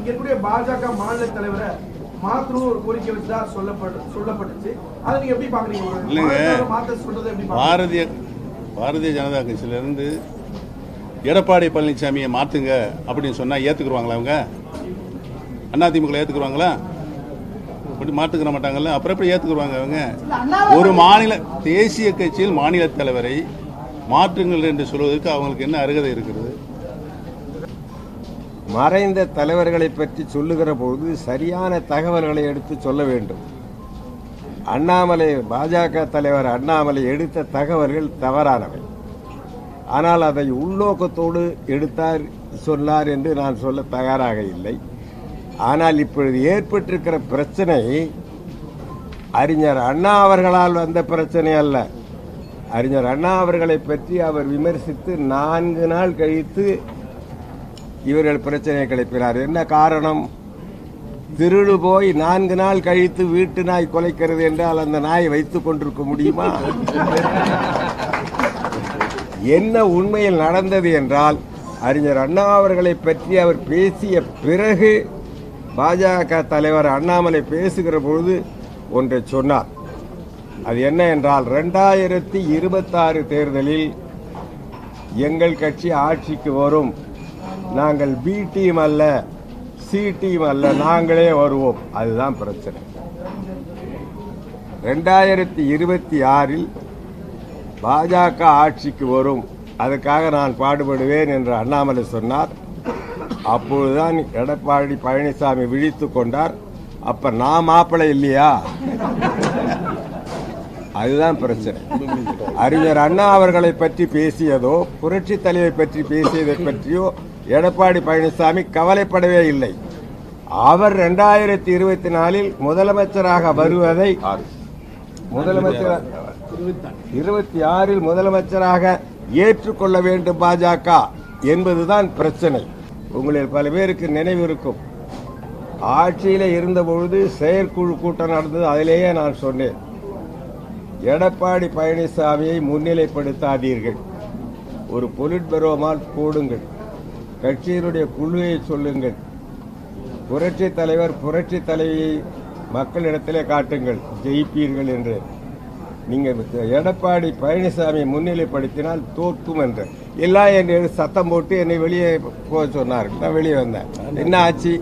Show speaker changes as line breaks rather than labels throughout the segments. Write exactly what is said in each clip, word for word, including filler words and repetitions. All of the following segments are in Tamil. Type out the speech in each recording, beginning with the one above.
இருக்கக்கூடிய பாஜக மாநில தலைவரை மாற்றணும் ஒரு கோரிக்கை வச்சுதா சொல்லப்பட்டு சொல்லப்பட்டுச்சு. அதை நீங்க எப்படி பாக்குறீங்க?
இல்லைங்க,
மாற்ற சொல்றது எப்படி
பாரதிய பாரதிய ஜனதா கட்சியிலிருந்து எடப்பாடி பழனிசாமியை மாற்றுங்க அப்படின்னு சொன்னால் ஏற்றுக்குருவாங்களா அவங்க? அதிமுக ஏற்றுக்குருவாங்களா? அப்படி மாற்றுக்கிற மாட்டாங்கல்ல, அப்புறம் எப்படி ஏற்றுக்குருவாங்க அவங்க? ஒரு மாநில தேசிய கட்சியில் மாநில தலைவரை மாற்றுங்கள் என்று சொல்வதற்கு அவங்களுக்கு என்ன அருகதை இருக்கிறது?
மறைந்த தலைவர்களை பற்றி சொல்லுகிற போது சரியான தகவல்களை எடுத்து சொல்ல வேண்டும். அண்ணாமலை பாஜக தலைவர் அண்ணாமலை எடுத்த தகவல்கள் தவறானவை. ஆனால் அதை உள்நோக்கத்தோடு எடுத்தார் சொன்னார் என்று நான் சொல்ல தயாராக இல்லை. ஆனால் இப்பொழுது ஏற்பட்டிருக்கிற பிரச்சனை அறிஞர் அண்ணா அவர்களால் வந்த பிரச்சனை அல்ல. அறிஞர் அண்ணா அவர்களை பற்றி அவர் விமர்சித்து நான்கு நாள் கழித்து இவர்கள் பிரச்சனையை கிளப்பினார். என்ன காரணம்? திருடு போய் நான்கு நாள் கழித்து வீட்டு நாய் கொலைக்கிறது என்றால் அந்த நாயை வைத்துக் கொண்டிருக்க முடியுமா? என்ன உண்மையில் நடந்தது என்றால், அறிஞர் அண்ணா அவர்களை பற்றி அவர் பேசிய பிறகு பாஜக தலைவர் அண்ணாமலை பேசுகிற பொழுது ஒன்றை சொன்னார். அது என்ன என்றால், இரண்டாயிரத்தி இருபத்தி ஆறு தேர்தலில் எங்கள் கட்சி ஆட்சிக்கு வரும், நாங்கள் பி டீம் அல்ல சி டீம் அல்ல, நாங்களே வருவோம். அதுதான் பிரச்சனை. இரண்டாயிரத்தி இருபத்தி ஆறில் பாஜக ஆட்சிக்கு வரும், அதுக்காக நான் பாடுபடுவேன் என்று அண்ணாமலை சொன்னார். அப்பொழுதுதான் எடப்பாடி பழனிசாமி விழித்து கொண்டார். அப்ப நான் மாப்பிள்ளை இல்லையா? அதுதான் பிரச்சனை. அறிஞர் அண்ணா அவர்களை பற்றி பேசியதோ புரட்சி தலைவை பற்றி பேசியதை பற்றியோ எடப்பாடி பழனிசாமி கவலைப்படவே இல்லை. அவர் இரண்டாயிரத்தி இருபத்தி நாலில் முதலமைச்சராக வருவதை முதலமைச்சர் இருபத்தி ஆறில் முதலமைச்சராக ஏற்றுக்கொள்ள வேண்டும் பாஜக என்பதுதான் பிரச்சனை. உங்களில் பல பேருக்கு நினைவு இருக்கும், ஆட்சியில இருந்தபொழுது செயற்குழு கூட்டம் நடந்தது. அதிலேயே நான் சொன்னேன், எடப்பாடி பழனிசாமியை முன்னிலைப்படுத்தாதீர்கள், ஒரு பொலிட் பரோமால் போடுங்கள், கட்சியினுடைய குழுவை சொல்லுங்கள், புரட்சி தலைவர் புரட்சி தலைவியை மக்களிடத்திலே காட்டுங்கள், ஜெயிப்பீர்கள் என்று. நீங்கள் எடப்பாடி பழனிசாமியை முன்னிலைப்படுத்தினால் தோற்கும் என்று எல்லாம் என்னை சத்தம் போட்டு என்னை வெளியே போக சொன்னார்கள். நான் வெளியே வந்தேன். என்ன ஆச்சு?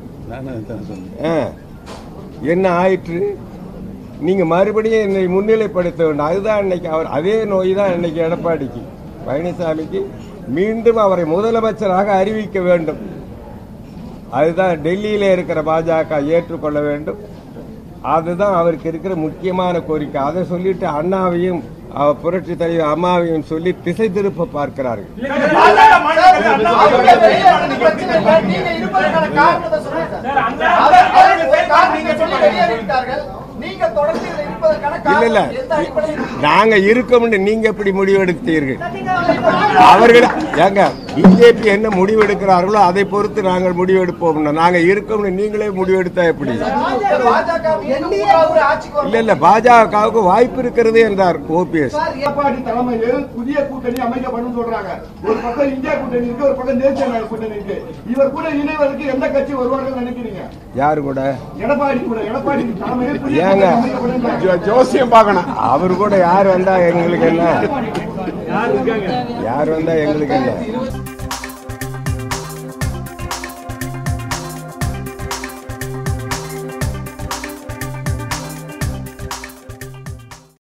என்ன ஆயிற்று? நீங்க மறுபடியும் என்னை முன்னிலைப்படுத்த வேண்டும். அதுதான் இன்னைக்கு அவர் அதே நோய் தான் இன்னைக்கு எடப்பாடிக்கு பழனிசாமிக்கு. மீண்டும் அவரை முதலமைச்சராக அறிவிக்க வேண்டும். அதுதான் டெல்லியில இருக்கிற பாஜக ஏற்றுக்கொள்ள வேண்டும். அதுதான் அவருக்கு இருக்கிற முக்கியமான கோரிக்கை. அதை சொல்லிட்டு அண்ணாவையும் புரட்சி தலைவர் அம்மாவையும் சொல்லி திசை திருப்ப பார்க்கிறார்கள். இல்ல இல்ல நாங்க இருக்கோம், நீங்க எப்படி முடிவெடுத்தீர்கள்? அவர்கள் ஏங்க பிஜேபி என்ன முடிவெடுக்கிறார்களோ அதை பொறுத்து நாங்கள் முடிவெடுப்போம். நாங்க இருக்கோம், நீங்களே முடிவெடுத்தா எப்படி? இல்ல இல்ல பாஜகவுக்கு வாய்ப்பு இருக்கிறது என்றார் ஓபிஎஸ்.
எடப்பாடி தலைமையில் புதிய கூட்டணி அமைக்கப்படும் சொல்றாங்க. ஒரு பக்கம் இந்தியா கூட்டணி இருக்கு, ஒரு பக்கம் தேசிய கூட்டணி இருக்கு. இவர் கூட இணைவதற்கு எந்த கட்சி வருவார்கள் நினைக்கிறீங்க?
யாரு கூட?
எடப்பாடி கூட. எடப்பாடி தலைமையில்
ஏங்க
ஜோசியம் பார்க்கணும்.
அவர் கூட யார் வந்தா எங்களுக்கு என்ன? யார் வந்தா எங்களுக்கு என்ன?